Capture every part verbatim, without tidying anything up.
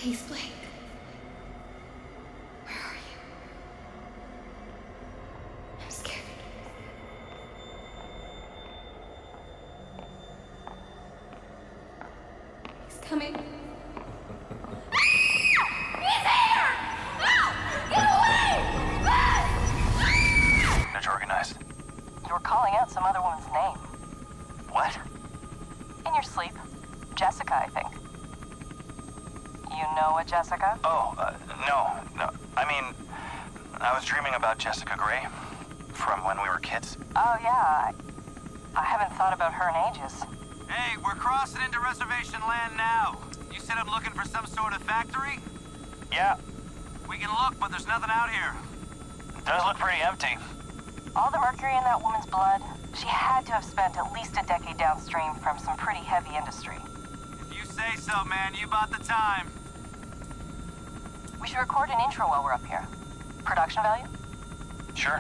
Please, Blake. Where are you? I'm scared. He's coming. He's here! No! Get away! That's organized. You were calling out some other woman's name. What? In your sleep. Jessica, I think. You know a Jessica? Oh, uh, no, no. I mean, I was dreaming about Jessica Gray from when we were kids. Oh, yeah. I, I haven't thought about her in ages. Hey, we're crossing into reservation land now. You said I'm looking for some sort of factory? Yeah, We can look, but there's nothing out here. it does look pretty empty. All the mercury in that woman's blood, she had to have spent at least a decade downstream from some pretty heavy industry. If you say so, man, you bought the time. We should record an intro while we're up here. Production value? Sure.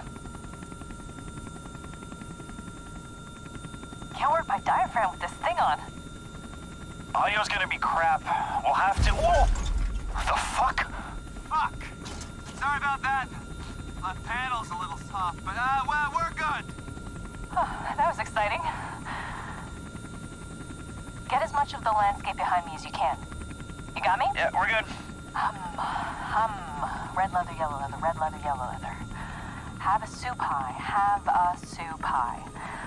Can't work my diaphragm with this thing on. Audio's gonna be crap. We'll have to... Whoa! The fuck? Fuck. Sorry about that. The panel's a little soft, but, uh, well, we're good. Oh, that was exciting. Get as much of the landscape behind me as you can. You got me? Yeah, we're good. Hum, hum. Red leather, yellow leather, red leather, yellow leather. Have a soup pie, have a soup pie.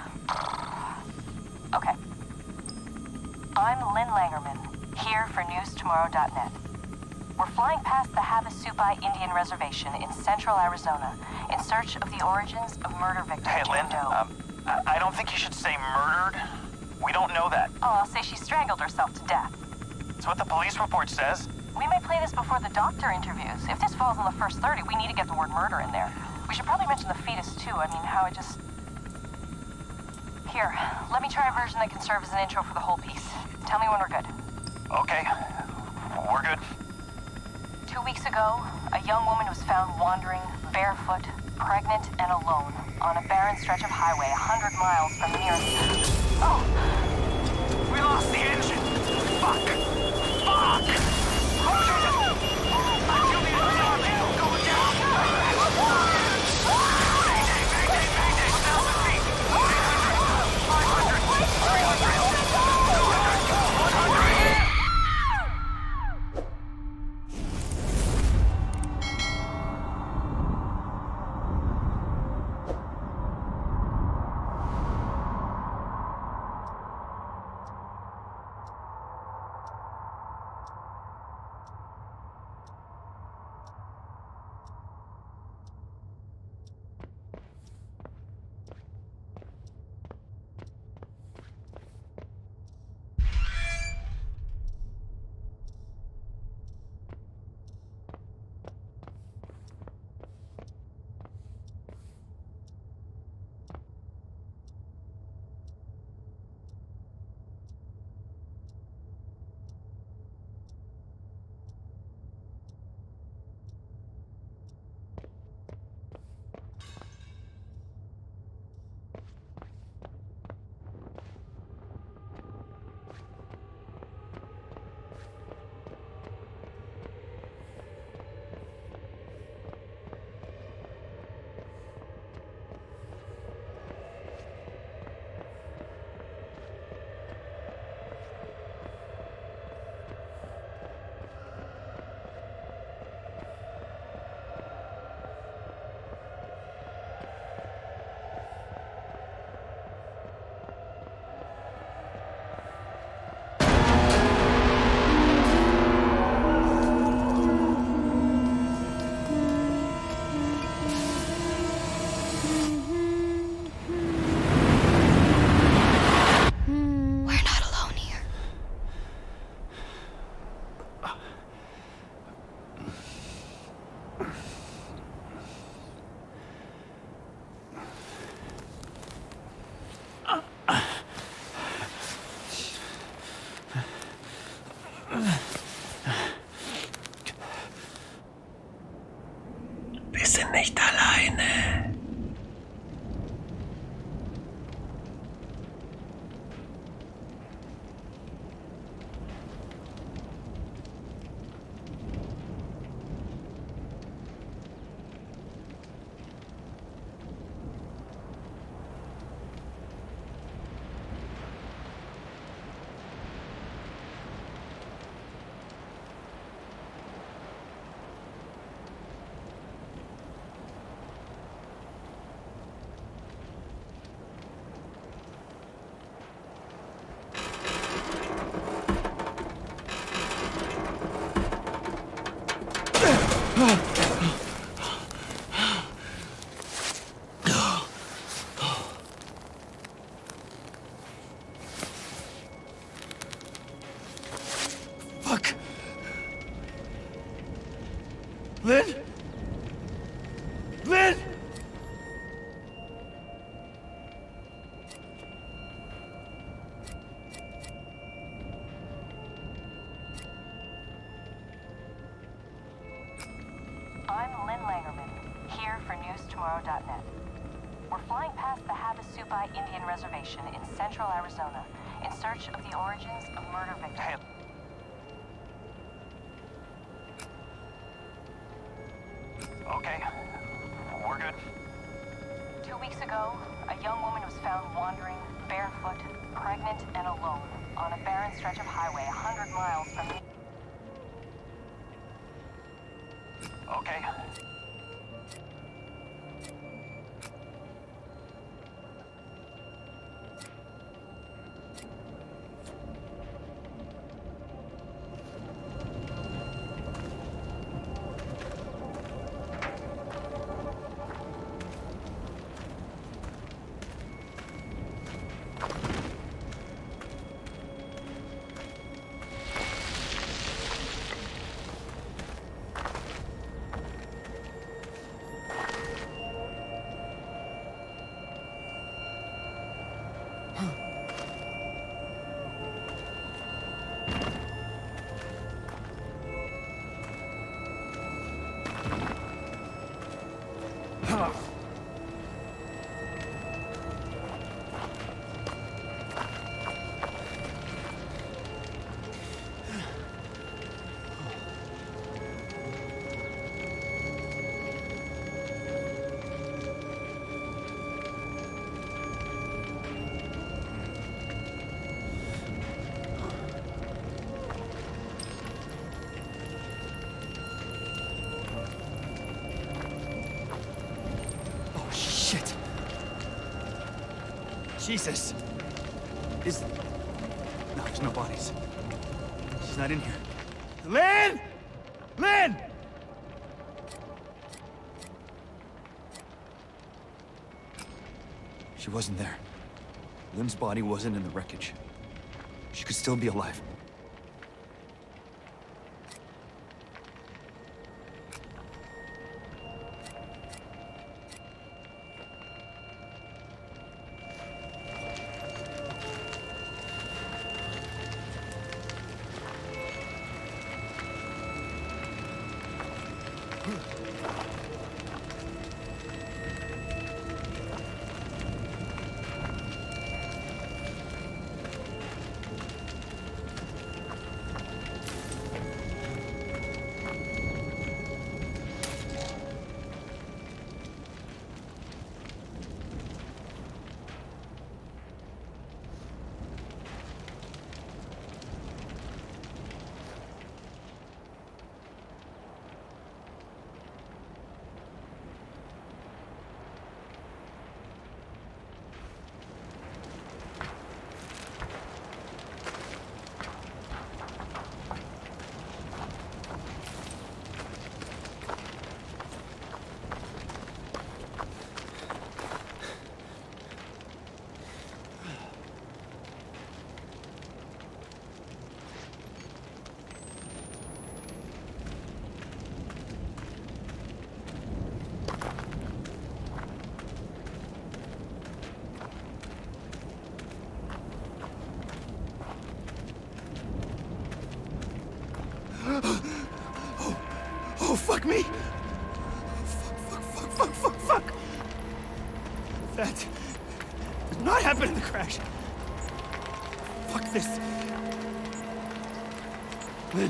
Okay. I'm Lynn Langerman, here for news tomorrow dot net. We're flying past the Havasupai Indian Reservation in central Arizona in search of the origins of murder victim Hey, Lynn, Jane Doe. um, I, I don't think you should say murdered. We don't know that. Oh, I'll say she strangled herself to death. It's what the police report says. We may play this before the doctor interviews. If this falls in the first thirty, we need to get the word murder in there. We should probably mention the fetus, too. I mean, how it just... Here, let me try a version that can serve as an intro for the whole piece. Tell me when we're good. Okay, we're good. Two weeks ago, a young woman was found wandering, barefoot, pregnant, and alone on a barren stretch of highway a hundred miles from the nearest... Oh! We lost the engine. Fuck. Fuck. Going down. Mayday, mayday, mayday. one thousand feet. five hundred. three hundred. two hundred. one hundred. Lynn? Lynn! I'm Lynn Langerman, here for news tomorrow dot net. We're flying past the Havasupai Indian Reservation in central Arizona in search of the origins of murder victims. Hey. Okay. We're good. Two weeks ago, a young woman was found wandering, barefoot, pregnant, and alone on a barren stretch of highway a hundred miles from the... Okay. Jesus! Is... No, there's no bodies. She's not in here. Lynn! Lynn! She wasn't there. Lynn's body wasn't in the wreckage. She could still be alive. Fuck me! Fuck, fuck, fuck, fuck, fuck, fuck! That did not happen in the crash. Fuck this. Lynn.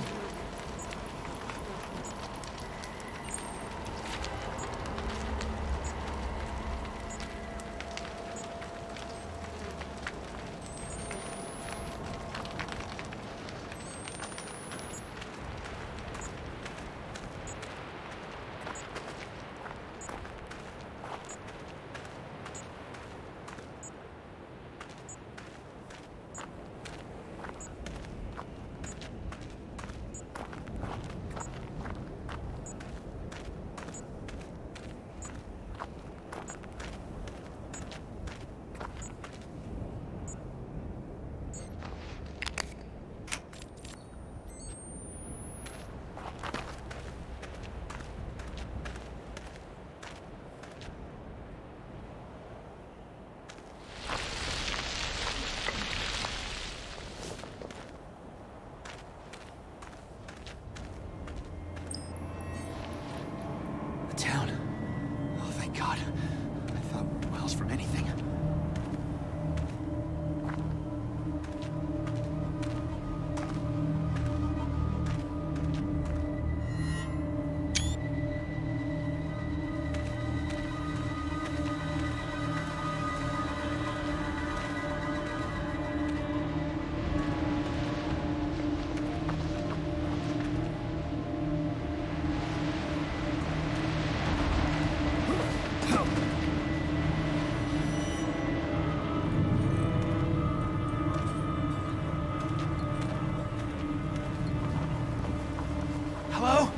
Hello?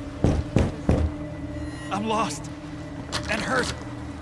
I'm lost and hurt.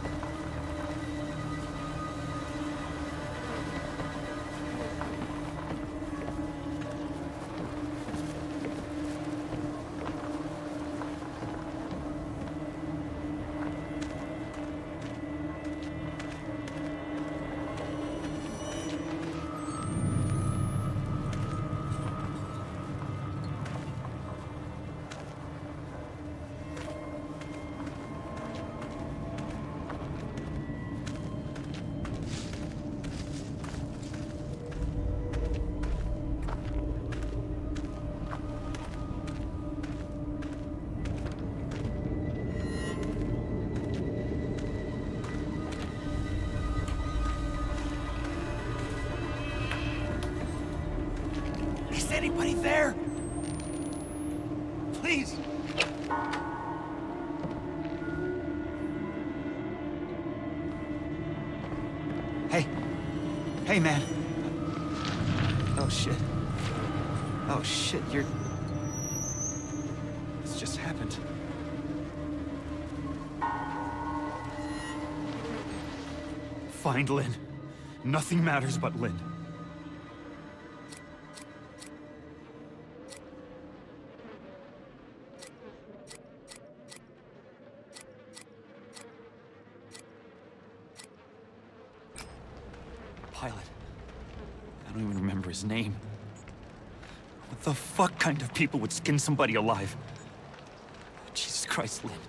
Is anybody there? Please. Hey. Hey, man. Oh, shit. Oh, shit, you're... This just happened. Find Lynn. Nothing matters but Lynn. Pilot. I don't even remember his name. What the fuck kind of people would skin somebody alive? Jesus Christ, Lynn.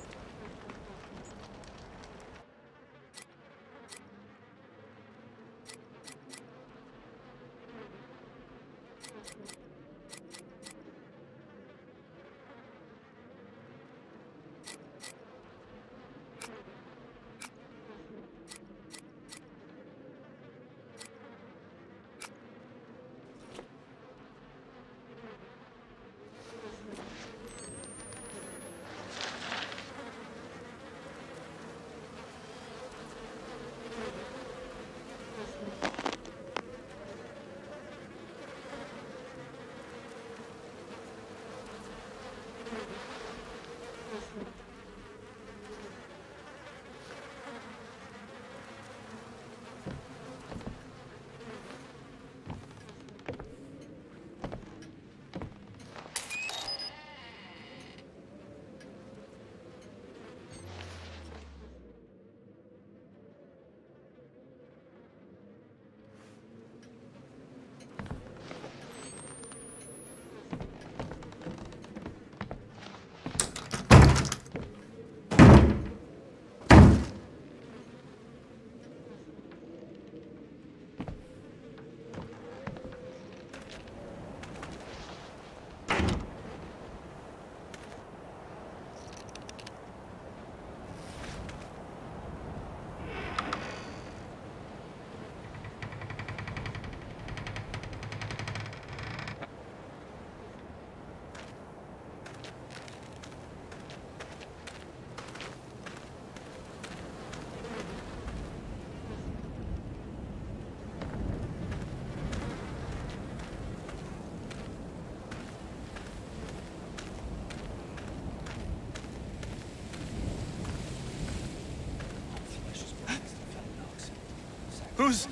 Who's...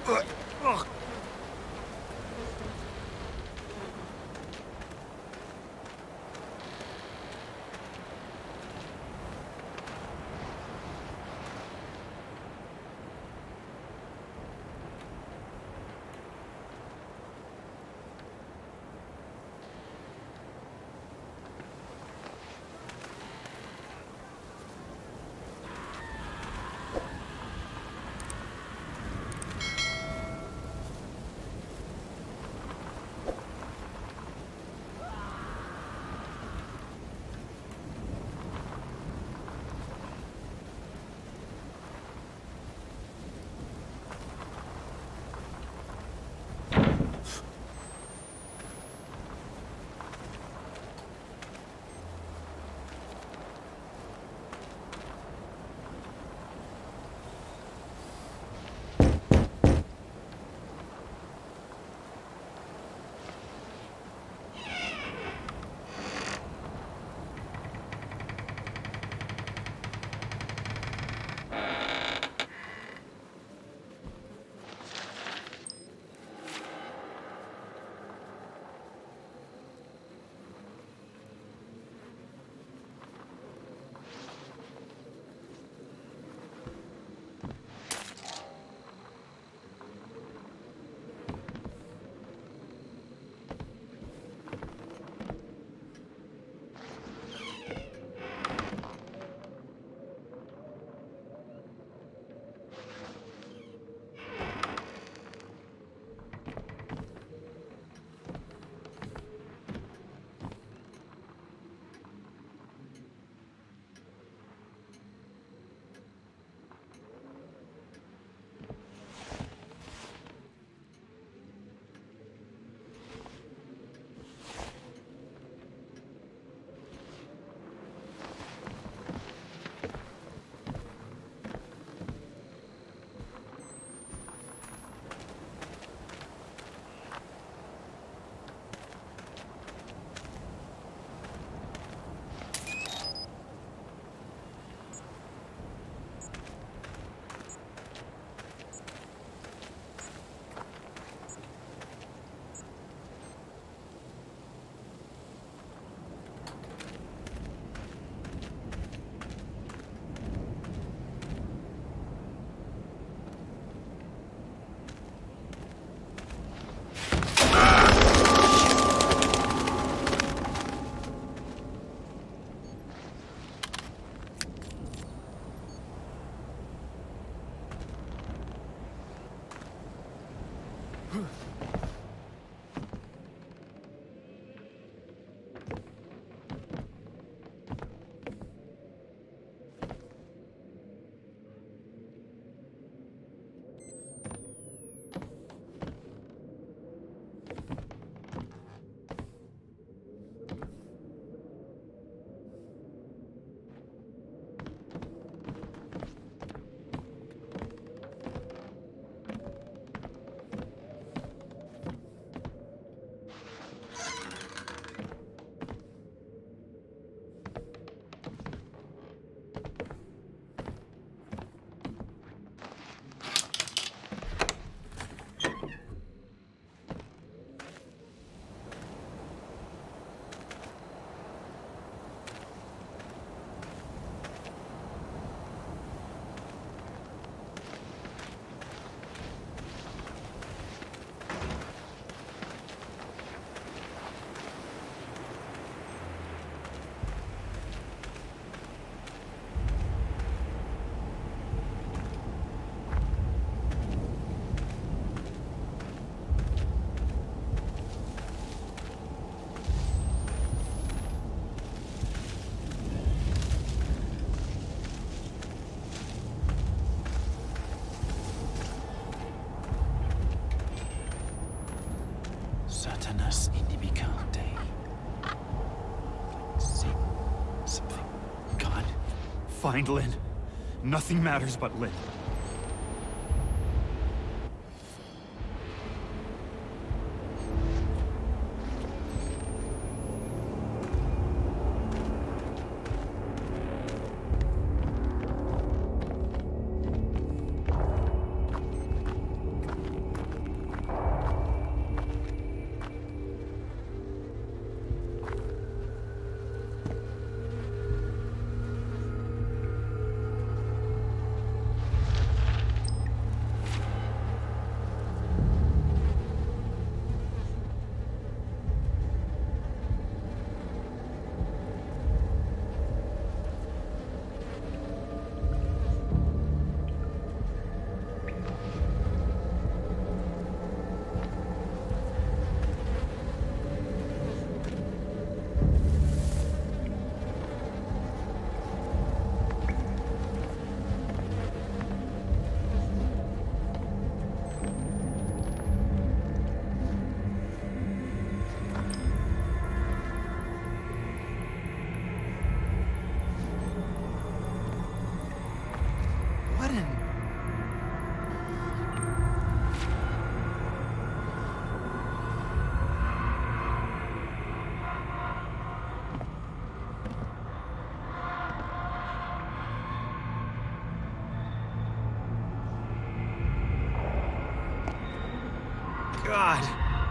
Ugh. Satanas Indibicante. See something. God, find Lynn. Nothing matters but Lynn. God.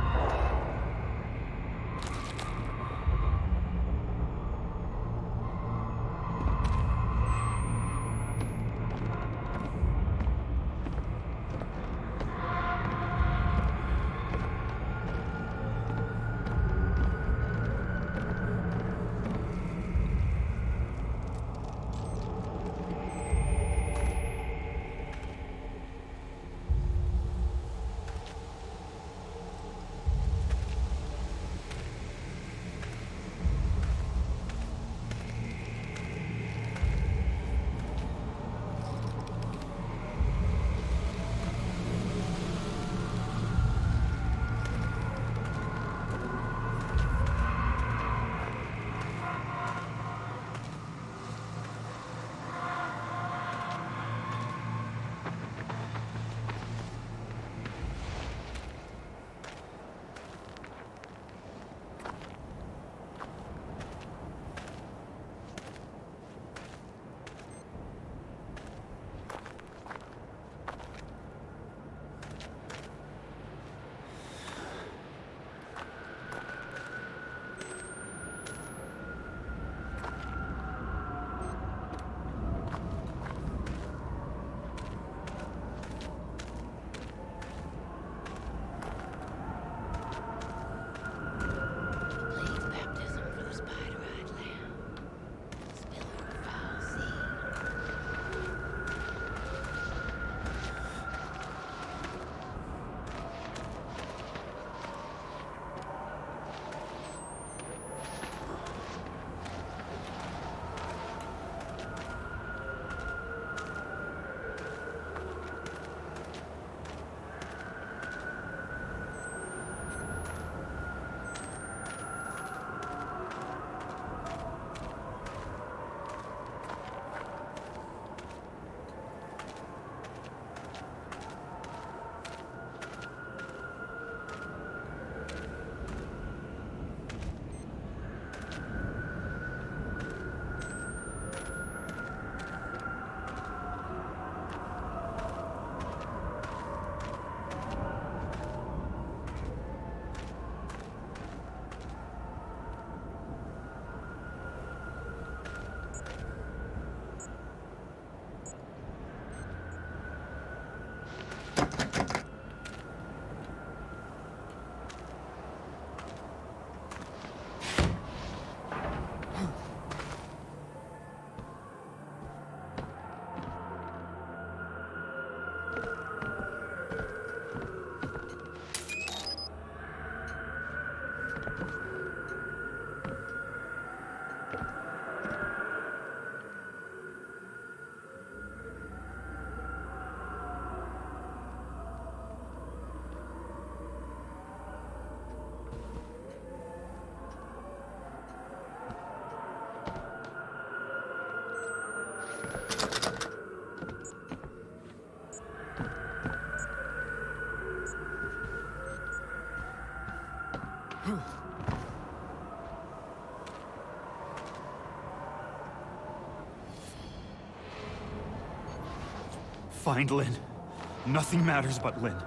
Find Lynn. Nothing matters but Lynn.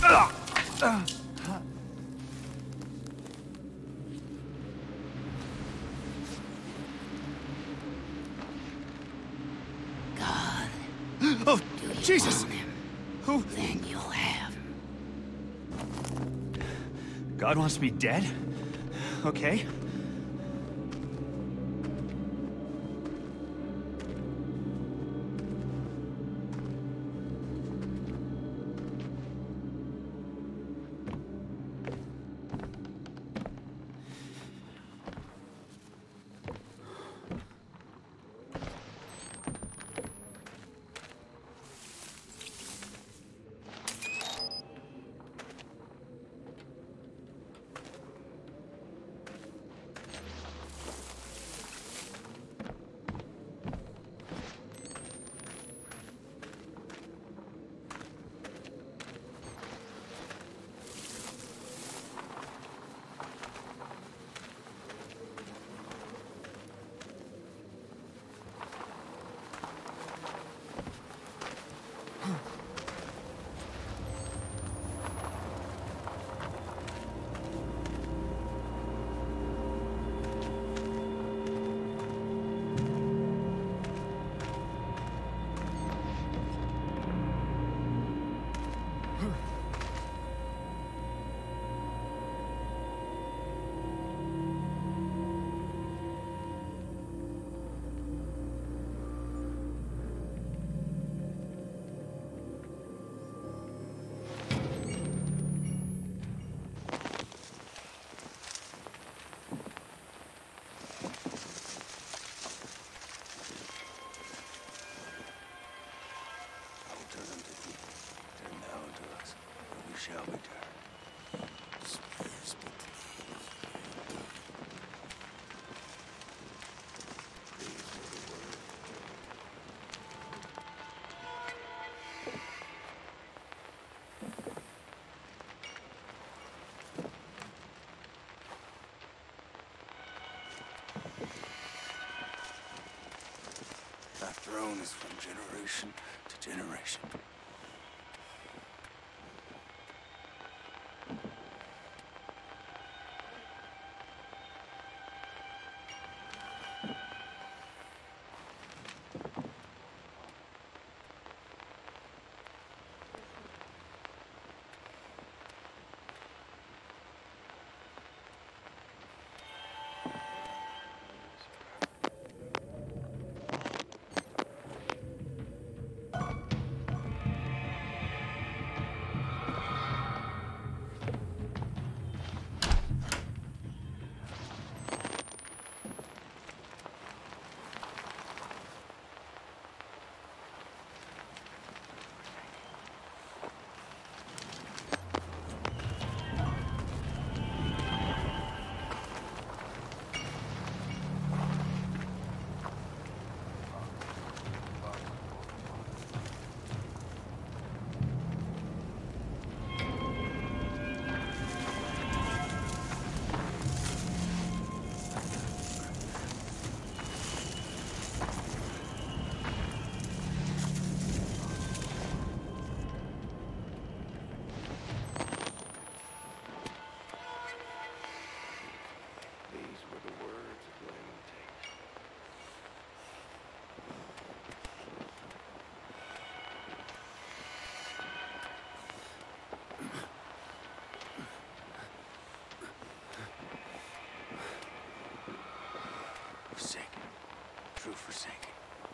God, Oh, do you Jesus! want him? Who? Then you'll have. God wants me dead? Okay. Shall we turn? That throne is from generation to generation. Forsaken. True forsaken.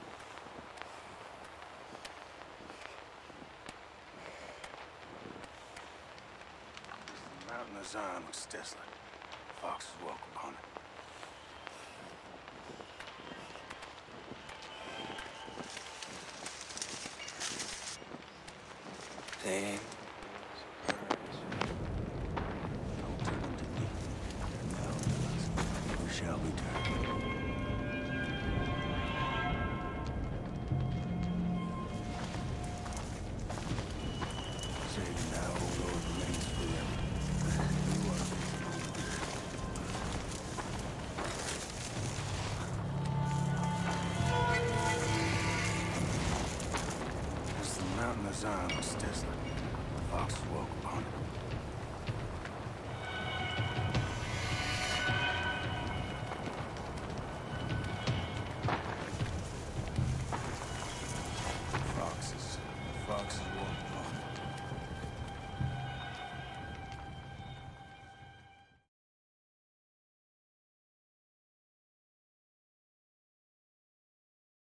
The mountain of Zion looks desolate. Foxes walk upon it. Then don't turn unto thee. Turn thou unto us. Where shall we turn? Save now, O Lord, remains forever. You are as the mountain of Zion was desolate, the foxes walk upon phone.